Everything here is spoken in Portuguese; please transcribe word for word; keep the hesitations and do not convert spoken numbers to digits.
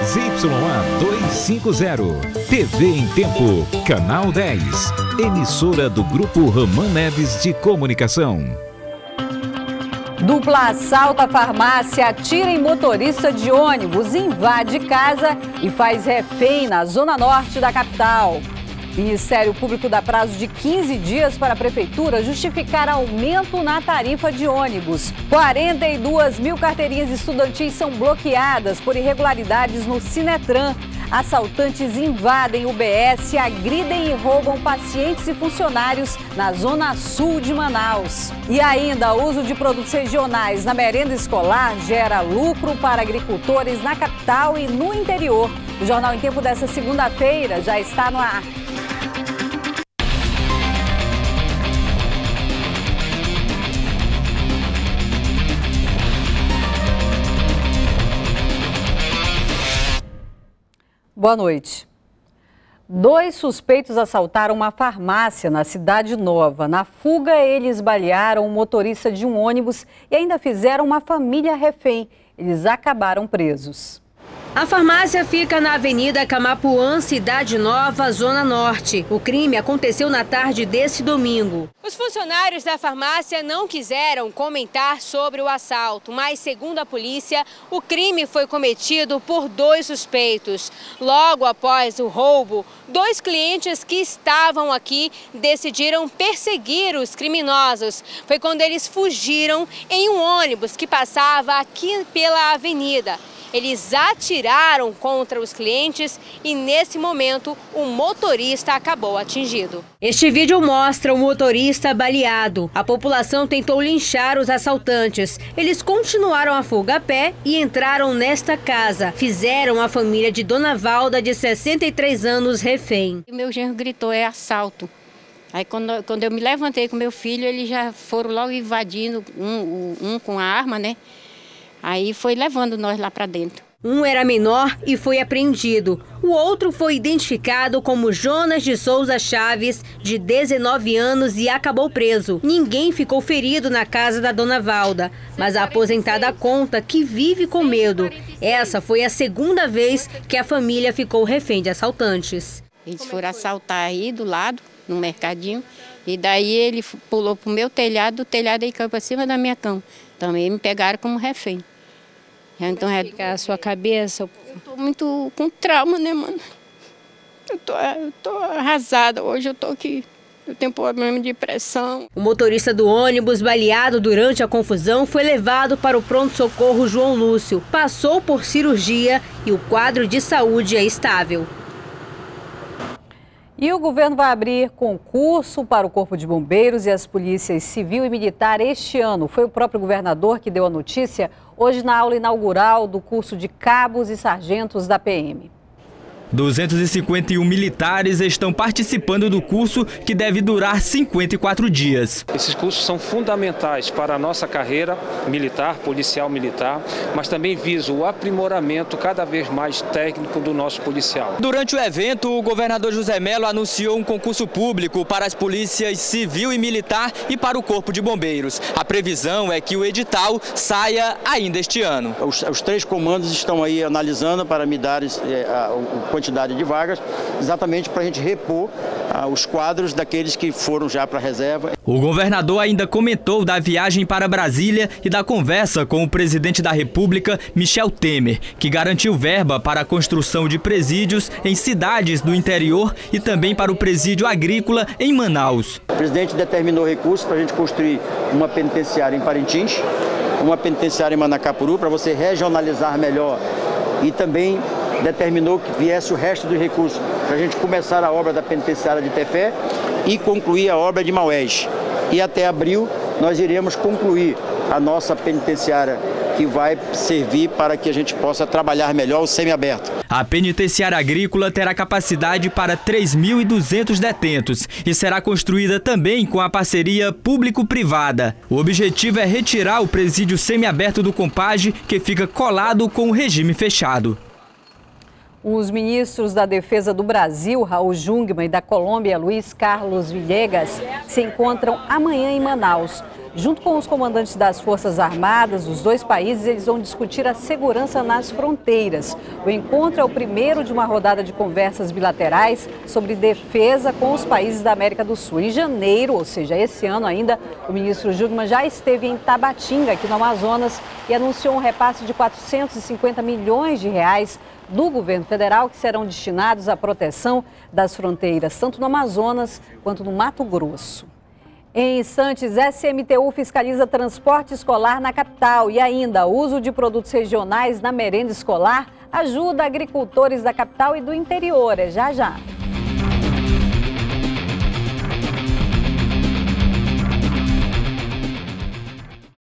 Z Y A duzentos e cinquenta, T V em Tempo, Canal dez, emissora do Grupo Ramã Neves de Comunicação. Dupla assalta a farmácia, atira em motorista de ônibus, invade casa e faz refém na zona norte da capital. Ministério Público dá prazo de quinze dias para a Prefeitura justificar aumento na tarifa de ônibus. quarenta e duas mil carteirinhas estudantis são bloqueadas por irregularidades no Sinetran. Assaltantes invadem U B S, agridem e roubam pacientes e funcionários na zona sul de Manaus. E ainda, o uso de produtos regionais na merenda escolar gera lucro para agricultores na capital e no interior. O Jornal em Tempo dessa segunda-feira já está no ar. Boa noite. Dois suspeitos assaltaram uma farmácia na Cidade Nova. Na fuga, eles balearam um motorista de um ônibus e ainda fizeram uma família refém. Eles acabaram presos. A farmácia fica na Avenida Camapuã, Cidade Nova, Zona Norte. O crime aconteceu na tarde desse domingo. Os funcionários da farmácia não quiseram comentar sobre o assalto, mas, segundo a polícia, o crime foi cometido por dois suspeitos. Logo após o roubo, dois clientes que estavam aqui decidiram perseguir os criminosos. Foi quando eles fugiram em um ônibus que passava aqui pela avenida. Eles atiraram contra os clientes e, nesse momento, o motorista acabou atingido. Este vídeo mostra o motorista baleado. A população tentou linchar os assaltantes. Eles continuaram a fuga a pé e entraram nesta casa. Fizeram a família de Dona Valda, de sessenta e três anos, refém. Meu genro gritou, é assalto. Aí, quando, quando eu me levantei com meu filho, eles já foram logo invadindo, um, um com a arma, né? Aí foi levando nós lá para dentro. Um era menor e foi apreendido. O outro foi identificado como Jonas de Souza Chaves, de dezenove anos, e acabou preso. Ninguém ficou ferido na casa da Dona Valda, mas a aposentada conta que vive com medo. Essa foi a segunda vez que a família ficou refém de assaltantes. Eles foram assaltar aí do lado, no mercadinho, e daí ele pulou pro meu telhado, o telhado aí caiu para cima da minha cama. Também me pegaram como refém. Então, é a sua cabeça. Eu tô muito com trauma, né, mano? Eu tô, eu tô arrasada. Hoje eu tô aqui. Eu tenho problema de pressão. O motorista do ônibus, baleado durante a confusão, foi levado para o pronto-socorro João Lúcio. Passou por cirurgia e o quadro de saúde é estável. E o governo vai abrir concurso para o Corpo de Bombeiros e as polícias civil e militar este ano. Foi o próprio governador que deu a notícia hoje na aula inaugural do curso de cabos e sargentos da P M. duzentos e cinquenta e um militares estão participando do curso, que deve durar cinquenta e quatro dias. Esses cursos são fundamentais para a nossa carreira militar, policial militar, mas também visam o aprimoramento cada vez mais técnico do nosso policial. Durante o evento, o governador José Mello anunciou um concurso público para as polícias civil e militar e para o Corpo de Bombeiros. A previsão é que o edital saia ainda este ano. Os, os três comandos estão aí analisando para me dar é, a, a quantidade de vagas, exatamente para a gente repor ah, os quadros daqueles que foram já para a reserva. O governador ainda comentou da viagem para Brasília e da conversa com o presidente da República, Michel Temer, que garantiu verba para a construção de presídios em cidades do interior e também para o presídio agrícola em Manaus. O presidente determinou recursos para a gente construir uma penitenciária em Parintins, uma penitenciária em Manacapuru, para você regionalizar melhor, e também determinou que viesse o resto dos recursos para a gente começar a obra da penitenciária de Tefé e concluir a obra de Maués. E até abril nós iremos concluir a nossa penitenciária, que vai servir para que a gente possa trabalhar melhor o semiaberto. A penitenciária agrícola terá capacidade para três mil e duzentos detentos e será construída também com a parceria público-privada. O objetivo é retirar o presídio semiaberto do Compage, que fica colado com o regime fechado. Os ministros da Defesa do Brasil, Raul Jungmann, e da Colômbia, Luiz Carlos Villegas, se encontram amanhã em Manaus. Junto com os comandantes das Forças Armadas dos dois países, eles vão discutir a segurança nas fronteiras. O encontro é o primeiro de uma rodada de conversas bilaterais sobre defesa com os países da América do Sul. Em janeiro, ou seja, esse ano ainda, o ministro Jungmann já esteve em Tabatinga, aqui no Amazonas, e anunciou um repasse de quatrocentos e cinquenta milhões de reais do governo federal que serão destinados à proteção das fronteiras, tanto no Amazonas quanto no Mato Grosso. Em Santos, S M T U fiscaliza transporte escolar na capital e ainda o uso de produtos regionais na merenda escolar ajuda agricultores da capital e do interior. É já já.